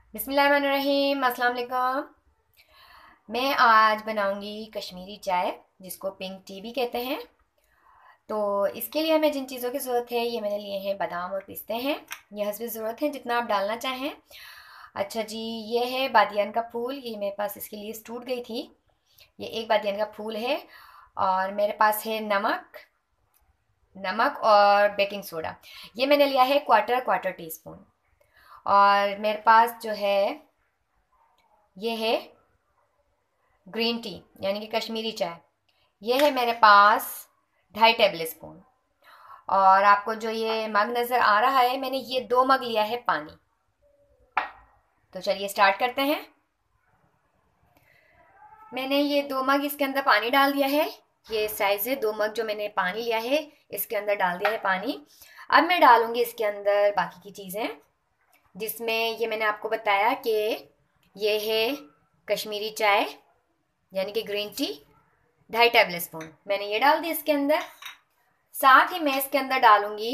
बिस्मिल्लाहिर्रहमानिर्रहीम, अस्सलाम वालेकुम। मैं आज बनाऊंगी कश्मीरी चाय, जिसको पिंक टी भी कहते हैं। तो इसके लिए हमें जिन चीज़ों की ज़रूरत है, ये मैंने लिए हैं बादाम और पिस्ते हैं। ये हस्बे ज़रूरत है, जितना आप डालना चाहें। अच्छा जी, ये है बादियान का फूल, ये मेरे पास इसके लिए टूट गई थी। ये एक बादियान का फूल है। और मेरे पास है नमक, नमक और बेकिंग सोडा। ये मैंने लिया है क्वार्टर क्वार्टर टी स्पून। और मेरे पास जो है ये है ग्रीन टी, यानी कि कश्मीरी चाय। ये है मेरे पास 2.5 टेबल स्पून। और आपको जो ये मग नज़र आ रहा है, मैंने ये 2 मग लिया है पानी। तो चलिए स्टार्ट करते हैं। मैंने ये 2 मग इसके अंदर पानी डाल दिया है। ये साइज है 2 मग जो मैंने पानी लिया है, इसके अंदर डाल दिया है पानी। अब मैं डालूंगी इसके अंदर बाकी की चीज़ें, जिसमें ये मैंने आपको बताया कि ये है कश्मीरी चाय, यानी कि ग्रीन टी, 2.5 टेबल स्पून मैंने ये डाल दी इसके अंदर। साथ ही मैं इसके अंदर डालूंगी,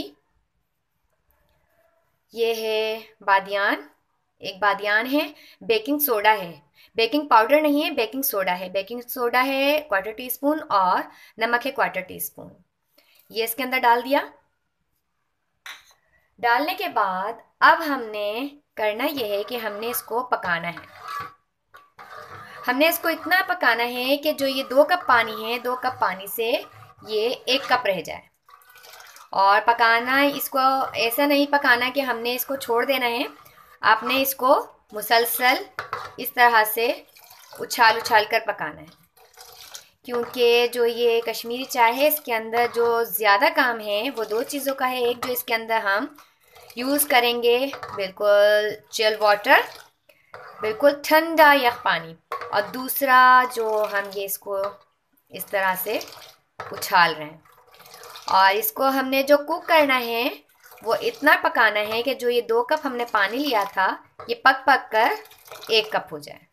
ये है बादियान, एक बादियान है। बेकिंग सोडा है, बेकिंग पाउडर नहीं है, बेकिंग सोडा है। बेकिंग सोडा है क्वार्टर टी स्पून और नमक है क्वार्टर टी स्पून। ये इसके अंदर डाल दिया। डालने के बाद अब हमने करना यह है कि हमने इसको पकाना है। हमने इसको इतना पकाना है कि जो ये 2 कप पानी है, 2 कप पानी से ये 1 कप रह जाए। और पकाना इसको ऐसा नहीं पकाना कि हमने इसको छोड़ देना है। आपने इसको मुसलसल इस तरह से उछाल उछाल कर पकाना है, क्योंकि जो ये कश्मीरी चाय है, इसके अंदर जो ज़्यादा काम है वो 2 चीज़ों का है। एक, जो इसके अंदर हम यूज़ करेंगे बिल्कुल चिल वाटर, बिल्कुल ठंडा यख पानी। और दूसरा, जो हम ये इसको इस तरह से उछाल रहे हैं। और इसको हमने जो कुक करना है वो इतना पकाना है कि जो ये 2 कप हमने पानी लिया था, ये पक पक कर 1 कप हो जाए।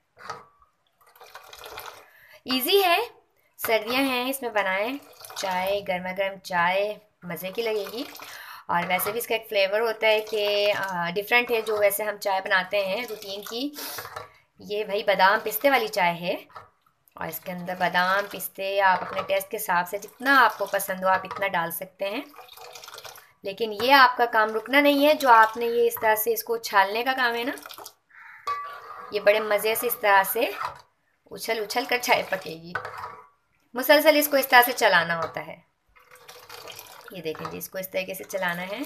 इजी है, सर्दियां हैं, इसमें बनाएं चाय, गर्मा गर्म चाय मज़े की लगेगी। और वैसे भी इसका एक फ्लेवर होता है कि डिफरेंट है, जो वैसे हम चाय बनाते हैं रूटीन की। ये भाई बादाम पिस्ते वाली चाय है। और इसके अंदर बादाम पिस्ते आप अपने टेस्ट के हिसाब से जितना आपको पसंद हो आप इतना डाल सकते हैं। लेकिन ये आपका काम रुकना नहीं है, जो आपने ये इस तरह से इसको उछालने का काम है ना, ये बड़े मज़े से इस तरह से उछल उछल कर चाय पकेगी। मुसलसल इसको इस तरह से चलाना होता है। ये देखें जी, इसको इस तरीके से चलाना है।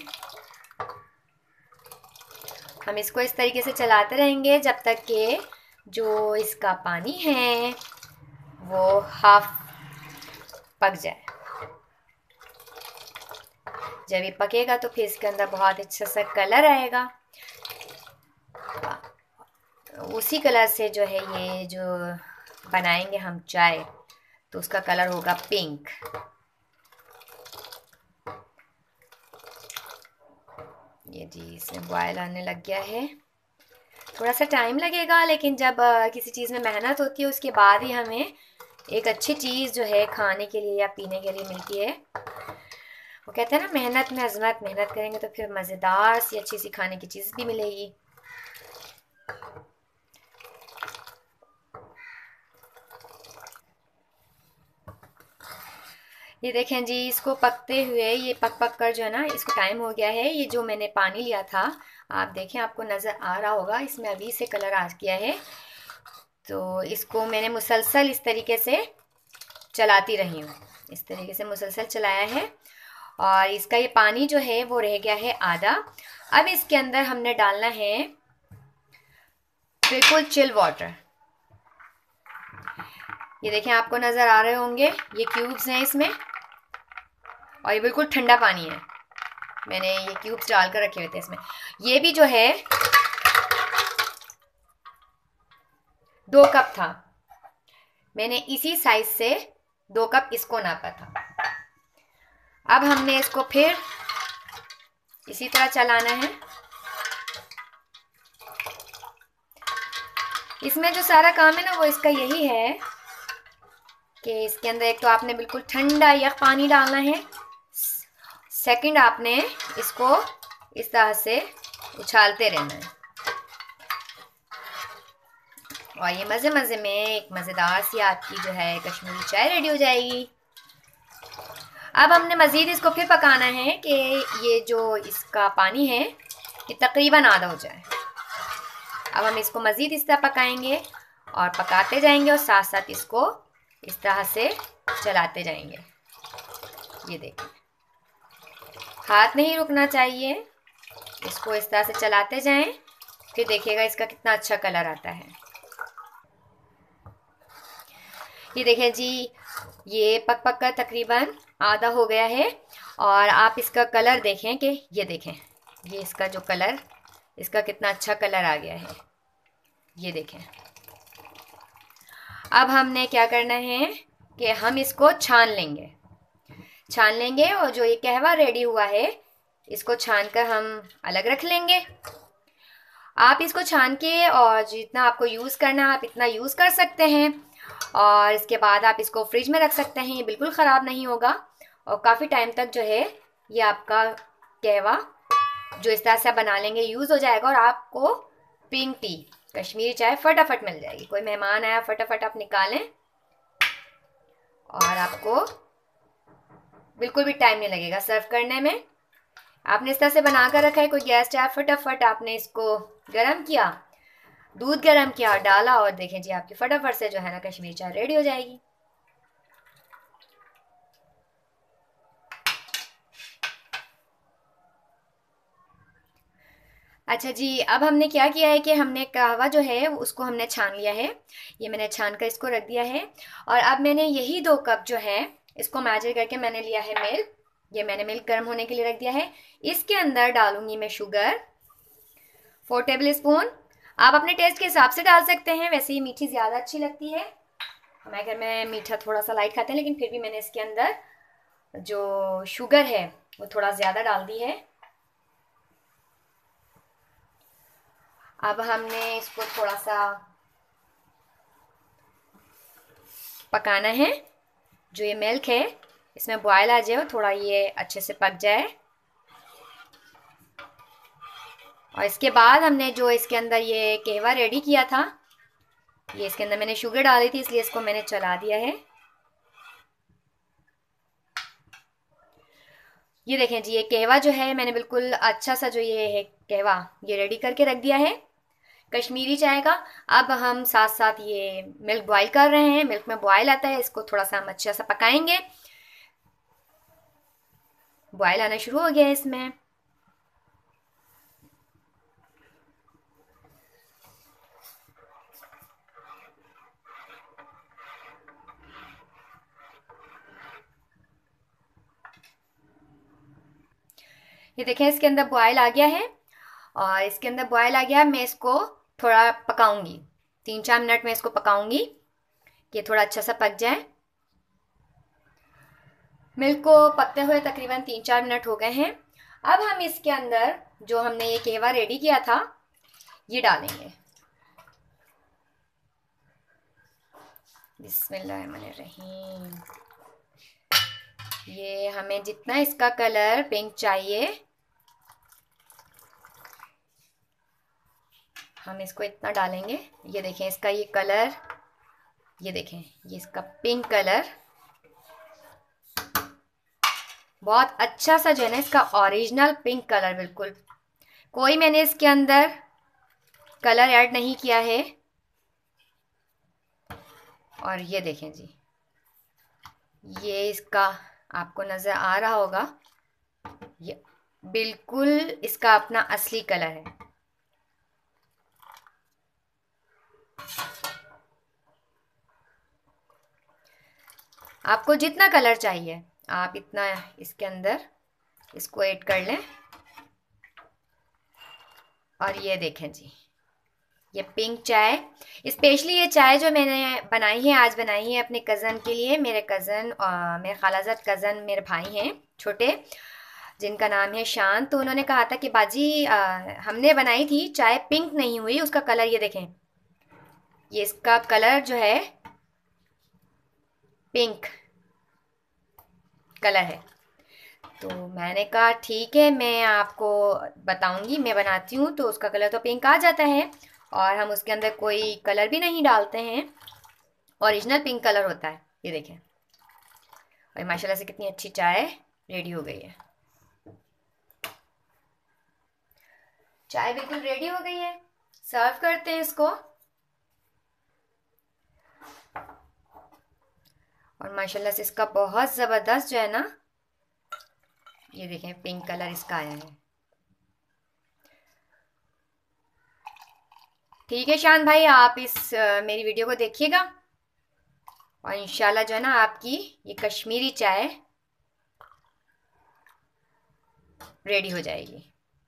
हम इसको इस तरीके से चलाते रहेंगे जब तक कि जो इसका पानी है वो हाफ पक जाए। जब ये पकेगा तो फिर इसके अंदर बहुत अच्छा सा कलर आएगा। उसी कलर से जो है ये जो बनाएंगे हम चाय, तो उसका कलर होगा पिंक। ये जी इसमें बॉयल आने लग गया है। थोड़ा सा टाइम लगेगा, लेकिन जब किसी चीज़ में मेहनत होती है उसके बाद ही हमें एक अच्छी चीज़ जो है खाने के लिए या पीने के लिए मिलती है। वो कहते हैं ना, मेहनत में अजमत, मेहनत करेंगे तो फिर मज़ेदार सी अच्छी सी खाने की चीज़ भी मिलेगी। ये देखें जी, इसको पकते हुए ये पक पक कर जो है ना, इसको टाइम हो गया है। ये जो मैंने पानी लिया था, आप देखें, आपको नज़र आ रहा होगा, इसमें अभी से कलर आ गया है। तो इसको मैंने मुसलसल इस तरीके से चलाती रही हूँ, इस तरीके से मुसलसल चलाया है। और इसका ये पानी जो है वो रह गया है आधा। अब इसके अंदर हमने डालना है बिल्कुल चिल वाटर। ये देखें, आपको नज़र आ रहे होंगे, ये क्यूब्स हैं इसमें। और ये बिल्कुल ठंडा पानी है, मैंने ये क्यूब्स डाल कर रखे हुए थे इसमें। ये भी जो है 2 कप था, मैंने इसी साइज से 2 कप इसको नापा था। अब हमने इसको फिर इसी तरह चलाना है। इसमें जो सारा काम है ना, वो इसका यही है कि इसके अंदर एक तो आपने बिल्कुल ठंडा या पानी डालना है। सेकंड, आपने इसको इस तरह से उछालते रहना है। और ये मज़े मज़े में एक मज़ेदार सी आपकी जो है कश्मीरी चाय रेडी हो जाएगी। अब हमने मज़ीद इसको फिर पकाना है कि ये जो इसका पानी है ये तकरीबन आधा हो जाए। अब हम इसको मज़ीद इस तरह पकाएंगे और पकाते जाएंगे और साथ साथ इसको इस तरह से चलाते जाएंगे। ये देखिए, हाथ नहीं रुकना चाहिए, इसको इस तरह से चलाते जाएं, फिर देखिएगा इसका कितना अच्छा कलर आता है। ये देखें जी, ये पक पक कर तकरीबन आधा हो गया है और आप इसका कलर देखें कि ये देखें, ये इसका जो कलर, इसका कितना अच्छा कलर आ गया है। ये देखें। अब हमने क्या करना है कि हम इसको छान लेंगे और जो ये कहवा रेडी हुआ है इसको छान कर हम अलग रख लेंगे। आप इसको छान के और जितना आपको यूज़ करना है आप इतना यूज़ कर सकते हैं और इसके बाद आप इसको फ्रिज में रख सकते हैं। ये बिल्कुल ख़राब नहीं होगा और काफ़ी टाइम तक जो है ये आपका कहवा जो इस तरह से बना लेंगे यूज़ हो जाएगा और आपको पिंक टी कश्मीरी चाय फटाफट मिल जाएगी। कोई मेहमान आया फटाफट आप निकालें और आपको बिल्कुल भी टाइम नहीं लगेगा सर्व करने में। आपने इस तरह से बना कर रखा है, कोई गेस्ट आया फटाफट आपने इसको गरम किया, दूध गरम किया और डाला और देखें जी आपकी फटाफट से जो है ना कश्मीरी चाय रेडी हो जाएगी। अच्छा जी, अब हमने क्या किया है कि हमने कहवा जो है उसको हमने छान लिया है। ये मैंने छान कर इसको रख दिया है और अब मैंने यही 2 कप जो है इसको मेजर करके मैंने लिया है मिल्क। ये मैंने मिल्क गर्म होने के लिए रख दिया है। इसके अंदर डालूंगी मैं शुगर 4 टेबल स्पून। आप अपने टेस्ट के हिसाब से डाल सकते हैं, वैसे ही मीठी ज़्यादा अच्छी लगती है। हमारे घर में मीठा थोड़ा सा लाइट खाते हैं, लेकिन फिर भी मैंने इसके अंदर जो शुगर है वो थोड़ा ज़्यादा डाल दी है। अब हमने इसको थोड़ा सा पकाना है। जो ये मिल्क है इसमें बॉयल आ जाए, थोड़ा ये अच्छे से पक जाए और इसके बाद हमने जो इसके अंदर ये कहवा रेडी किया था, ये इसके अंदर मैंने शुगर डाली थी इसलिए इसको मैंने चला दिया है। ये देखें जी, ये कहवा जो है मैंने बिल्कुल अच्छा सा जो ये है कहवा ये रेडी करके रख दिया है कश्मीरी चाय का। अब हम साथ साथ ये मिल्क बॉईल कर रहे हैं। मिल्क में बॉईल आता है, इसको थोड़ा सा हम अच्छा सा पकाएंगे। बॉईल आना शुरू हो गया है इसमें। ये देखें इसके अंदर बॉयल आ गया है और इसके अंदर बॉयल आ गया। मैं इसको थोड़ा पकाऊंगी, 3-4 मिनट में इसको पकाऊंगी कि थोड़ा अच्छा सा पक जाए। मिल्क को पकते हुए तकरीबन 3-4 मिनट हो गए हैं। अब हम इसके अंदर जो हमने ये कहवा रेडी किया था ये डालेंगे। बिस्मिल्लाहिर्रहमानिर्रहीम। ये हमें जितना इसका कलर पिंक चाहिए हम इसको इतना डालेंगे। ये देखें इसका ये कलर, ये देखें ये इसका पिंक कलर बहुत अच्छा सा जो है ना इसका ओरिजिनल पिंक कलर, बिल्कुल कोई मैंने इसके अंदर कलर ऐड नहीं किया है। और ये देखें जी, ये इसका आपको नज़र आ रहा होगा, ये बिल्कुल इसका अपना असली कलर है। आपको जितना कलर चाहिए आप इतना इसके अंदर इसको ऐड कर लें। और ये देखें जी, ये पिंक चाय, स्पेशली ये चाय जो मैंने बनाई है आज बनाई है अपने कज़न के लिए। मेरे कज़न, मेरे खालाजाद कज़न मेरे भाई हैं छोटे, जिनका नाम है शान। तो उन्होंने कहा था कि बाजी हमने बनाई थी चाय, पिंक नहीं हुई, उसका कलर ये देखें, ये इसका कलर जो है पिंक कलर है। तो मैंने कहा ठीक है मैं आपको बताऊंगी, मैं बनाती हूँ तो उसका कलर तो पिंक आ जाता है। और हम उसके अंदर कोई कलर भी नहीं डालते हैं, ओरिजिनल पिंक कलर होता है। ये देखें, और माशाल्लाह से कितनी अच्छी चाय रेडी हो गई है। चाय बिल्कुल रेडी हो गई है, सर्व करते हैं इसको। और माशाल्लाह से इसका बहुत ज़बरदस्त जो है ना, ये देखें पिंक कलर इसका आया है। ठीक है शान भाई, आप इस मेरी वीडियो को देखिएगा और इंशाल्लाह जो है ना आपकी ये कश्मीरी चाय रेडी हो जाएगी।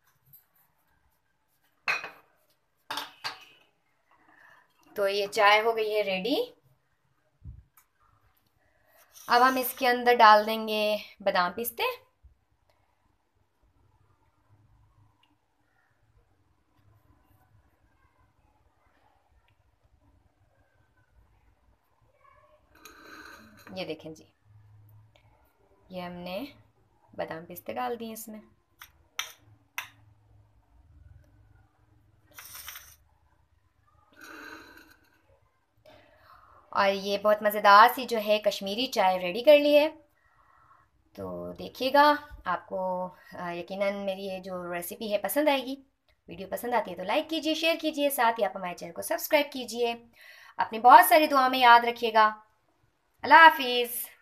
तो ये चाय हो गई है रेडी। अब हम इसके अंदर डाल देंगे बादाम पिस्ते। ये देखें जी, ये हमने बादाम पिस्ते डाल दिए इसमें। और ये बहुत मज़ेदार सी जो है कश्मीरी चाय रेडी कर ली है। तो देखिएगा, आपको यकीनन मेरी ये जो रेसिपी है पसंद आएगी। वीडियो पसंद आती है तो लाइक कीजिए, शेयर कीजिए, साथ ही आप हमारे चैनल को सब्सक्राइब कीजिए। अपनी बहुत सारी दुआ में याद रखिएगा। अल्लाह हाफिज़।